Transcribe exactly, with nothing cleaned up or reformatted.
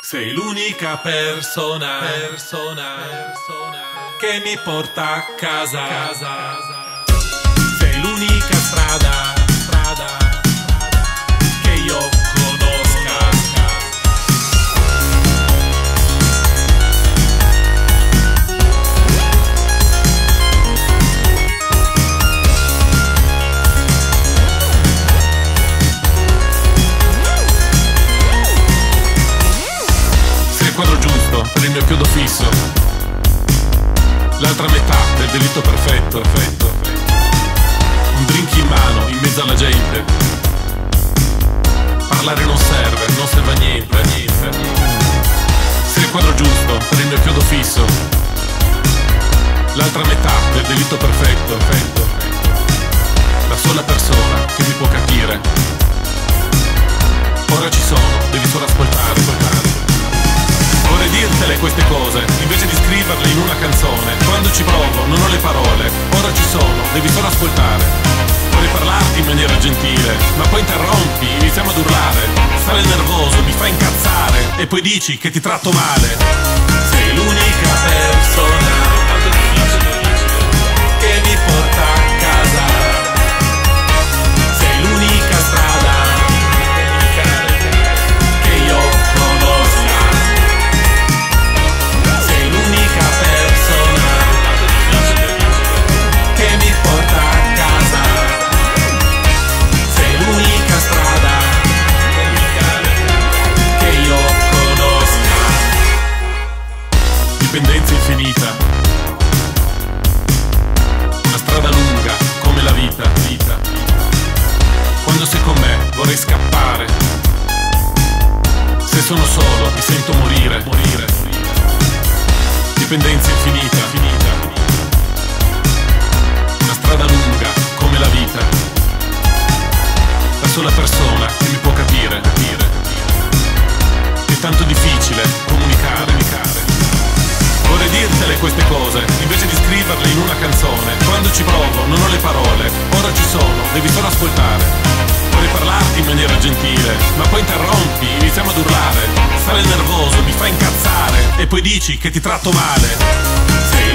Sei l'unica persona, persona, persona che mi porta a casa, casa. Sei l'unica strada, strada che io conosca. Sei il quadro giusto per il mio chiodo fisso, l'altra metà del delitto perfetto, perfetto. Un drink in mano, in mezzo alla gente. Parlare non serve, non serve a niente, a niente. Sei il quadro giusto per il mio chiodo fisso, l'altra metà del delitto perfetto, perfetto. La sola persona che mi può capire. Ora ci sono, devi solo ascoltare, ascoltare. Vorrei dirtele queste cose, invece di scriverle in una canzone. Quando ci provo non ho le parole, ora ci sono, devi solo ascoltare. Vorrei parlarti in maniera gentile, ma poi interrompi, iniziamo ad urlare. Sale nervoso, mi fa incazzare, e poi dici che ti tratto male. Sei l'unica persona che mi porta a casa. Sei l'unica strada che io conosca. Sei l'unica persona che mi porta a casa. Sei l'unica strada che io conosca. Dipendenza infinita, una strada lunga come la vita, vita. Quando sei con me vorrei scappare, se sono solo mi sento morire, morire. Dipendenza infinita, finita. Una strada lunga come la vita. La sola persona che mi può capire, capire. È tanto difficile comunicare, comunicare. Vorrei dirtele queste cose, invece di scriverle in una canzone. Quando ci provo non ho le parole, ora ci sono, devi solo ascoltare. Vorrei parlarti in maniera gentile, ma poi interrompi, iniziamo ad urlare. Sale nervoso, mi fa incazzare, e poi dici che ti tratto male. Sei